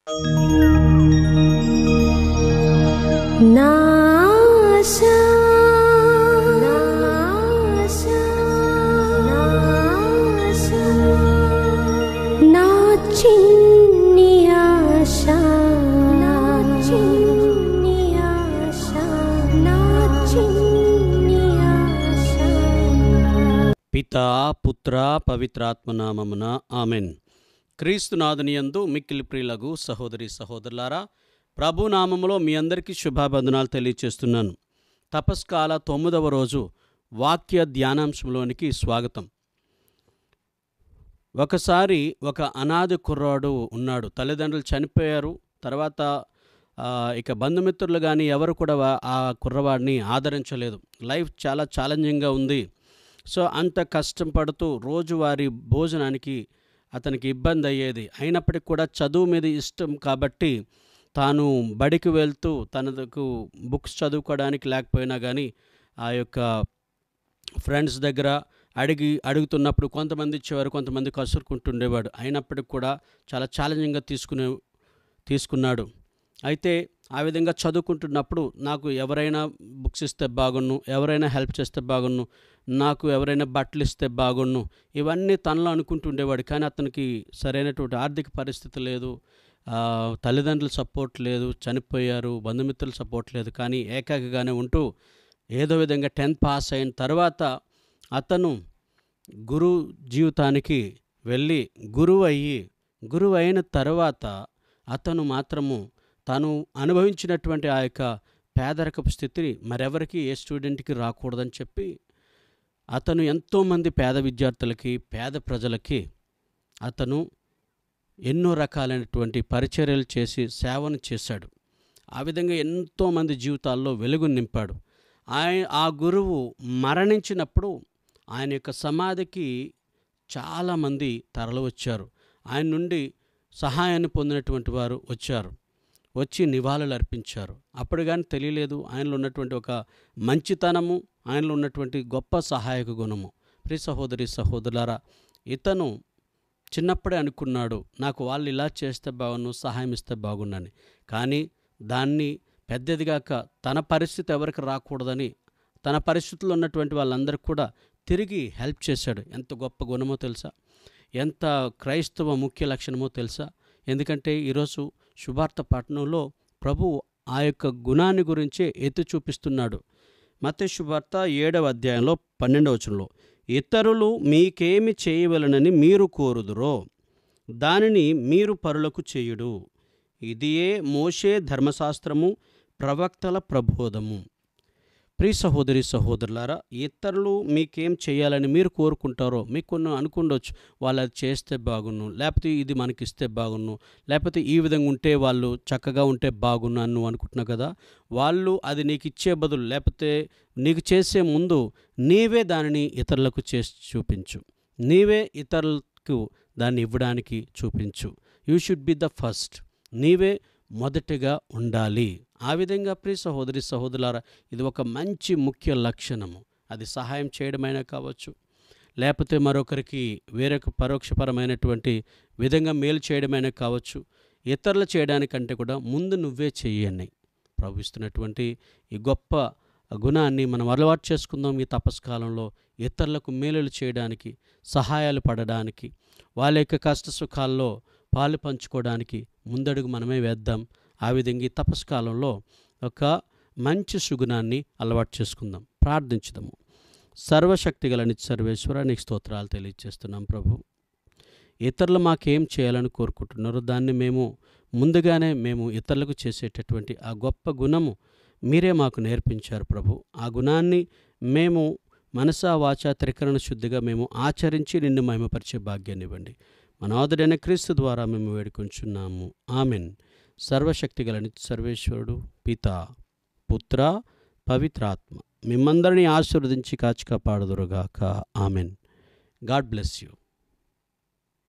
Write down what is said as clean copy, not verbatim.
పితా పుత్ర పవిత్రాత్మ నామమున ఆమెన్. క్రీస్తునాథుని యందు మిక్కిలి ప్రియులగు సహోదరి సహోదరులారా, ప్రభు నామములో మీ అందరికీ శుభాబంధనాలు తెలియచేస్తున్నాను. తపస్కాల 9వ రోజు వాక్య ధ్యానాంశంలోనికి స్వాగతం. ఒకసారి ఒక అనాథ కుర్రాడు ఉన్నాడు. తల్లిదండ్రులు చనిపోయారు. తర్వాత ఇక బంధుమిత్రులు కానీ ఎవరు కూడా ఆ కుర్రవాడిని ఆదరించలేదు. లైఫ్ చాలా ఛాలెంజింగ్గా ఉంది. సో అంత కష్టం పడుతూ రోజువారీ భోజనానికి అతనికి ఇబ్బంది అయ్యేది. అయినప్పటికీ కూడా చదువు మీద ఇష్టం కాబట్టి తాను బడికి వెళ్తూ తనకు బుక్స్ చదువుకోవడానికి లేకపోయినా కానీ ఆ యొక్క ఫ్రెండ్స్ దగ్గర అడుగుతున్నప్పుడు కొంతమంది ఇచ్చేవారు, కొంతమంది కసురుకుంటుండేవాడు. అయినప్పటికీ కూడా చాలా ఛాలెంజింగ్గా తీసుకున్నాడు. అయితే ఆ విధంగా చదువుకుంటున్నప్పుడు నాకు ఎవరైనా బుక్స్ ఇస్తే బాగున్ను, ఎవరైనా హెల్ప్ చేస్తే బాగున్ను, నాకు ఎవరైనా బట్టలు ఇస్తే బాగున్ను, ఇవన్నీ తనలో అనుకుంటుండేవాడు. కానీ అతనికి సరైనటువంటి ఆర్థిక పరిస్థితి లేదు, తల్లిదండ్రుల సపోర్ట్ లేదు, చనిపోయారు, బంధుమిత్రుల సపోర్ట్ లేదు. కానీ ఏకాకిగానే ఉంటూ ఏదో విధంగా 10th పాస్ అయిన తర్వాత అతను గురు జీవితానికి వెళ్ళి గురువు అయిన తర్వాత అతను మాత్రము తాను అనుభవించినటువంటి ఆ యొక్క పేదరికపు స్థితిని మరెవరికి, ఏ స్టూడెంట్కి రాకూడదని చెప్పి అతను ఎంతోమంది పేద విద్యార్థులకి, పేద ప్రజలకి అతను ఎన్నో రకాలైనటువంటి పరిచర్యలు చేసి సేవను చేశాడు. ఆ విధంగా ఎంతోమంది జీవితాల్లో వెలుగు నింపాడు. ఆ గురువు మరణించినప్పుడు ఆయన యొక్క సమాధికి చాలామంది తరలి వచ్చారు. ఆయన నుండి సహాయాన్ని పొందినటువంటి వారు వచ్చి నివాళులు అర్పించారు. అప్పుడు కానీ తెలియలేదు ఆయనలో ఉన్నటువంటి ఒక మంచితనము, ఆయనలో ఉన్నటువంటి గొప్ప సహాయక గుణము. ప్రియ సహోదరి సహోదరులారా, ఇతను చిన్నప్పుడే అనుకున్నాడు, నాకు వాళ్ళు ఇలా చేస్తే బాగున్ను, సహాయం ఇస్తే బాగున్నని. కానీ దాన్ని పెద్దదిగాక తన పరిస్థితి ఎవరికి రాకూడదని తన పరిస్థితుల్లో ఉన్నటువంటి వాళ్ళందరికీ కూడా తిరిగి హెల్ప్ చేశాడు. ఎంత గొప్ప గుణమో తెలుసా, ఎంత క్రైస్తవ ముఖ్య లక్షణమో తెలుసా. ఎందుకంటే ఈరోజు శుభార్త పట్టణంలో ప్రభువు ఆ యొక్క గుణాన్ని గురించే ఎత్తి చూపిస్తున్నాడు. మత్తయి శుభార్త 7వ అధ్యాయంలో 12వ వచనంలో, ఇతరులు మీకేమి చేయవలనని మీరు కోరుదురో దానిని మీరు పరులకు చేయుడు, ఇదియే మోషే ధర్మశాస్త్రము ప్రవక్తల ప్రబోధము. ప్రియ సహోదరి సహోదరులారా, ఇతరులు మీకేం చేయాలని మీరు కోరుకుంటారో, మీకు కొన్ని అనుకుండొచ్చు, వాళ్ళు అది చేస్తే బాగున్ను, లేకపోతే ఇది మనకిస్తే బాగున్ను, లేకపోతే ఈ విధంగా ఉంటే వాళ్ళు చక్కగా ఉంటే బాగున్ను అని నువ్వు అనుకుంటున్నావు కదా. వాళ్ళు అది నీకు ఇచ్చే బదులు, లేకపోతే నీకు చేసే ముందు నీవే దానిని ఇతరులకు చేసి చూపించు, నీవే ఇతరులకు దాన్ని ఇవ్వడానికి చూపించు. You should be the first. నీవే మొదటిగా ఉండాలి. ఆ విధంగా ప్రియ సహోదరి సహోదరులారా, ఇది ఒక మంచి ముఖ్య లక్షణము. అది సహాయం చేయడమైనా కావచ్చు, లేకపోతే మరొకరికి వేరొక పరోక్షపరమైనటువంటి విధంగా మేలు చేయడమైనా కావచ్చు. ఇతరులు చేయడానికంటే కూడా ముందు నువ్వే చెయ్యని ప్రభు ఇస్తున్నటువంటి ఈ గొప్ప గుణాన్ని మనం అలవాటు చేసుకుందాం. ఈ తపస్కాలంలో ఇతరులకు మేలులు చేయడానికి, సహాయాలు పడడానికి, వాళ్ళ యొక్క కష్ట సుఖాల్లో పాలు పంచుకోవడానికి ముందడుగు మనమే వేద్దాం. ఆ విధంగా ఈ తపస్కాలంలో ఒక మంచి సుగుణాన్ని అలవాటు చేసుకుందాం. ప్రార్థించుదాము. సర్వశక్తిగల నిత్య సర్వేశ్వర, నీకు స్తోత్రాలు తెలియజేస్తున్నాం ప్రభు. ఇతరులు మాకేం చేయాలని కోరుకుంటున్నారో దాన్ని ముందుగానే మేము ఇతరులకు చేసేటటువంటి ఆ గొప్ప గుణము మీరే మాకు నేర్పించారు ప్రభు. ఆ గుణాన్ని మేము మనసా వాచా త్రికరణ శుద్ధిగా మేము ఆచరించి నిన్ను మహిమపరిచే భాగ్యాన్ని ఇవ్వండి. మన ఆదుడైన క్రీస్తు ద్వారా మేము వేడుకొంచున్నాము. ఆమెన్. సర్వశక్తిగల నిత్య సర్వేశ్వరుడు, పితా పుత్ర పవిత్రాత్మ మిమ్మందరినీ ఆశీర్వదించి కాచి కాపాడుదురుగాక. ఆమెన్. God bless you.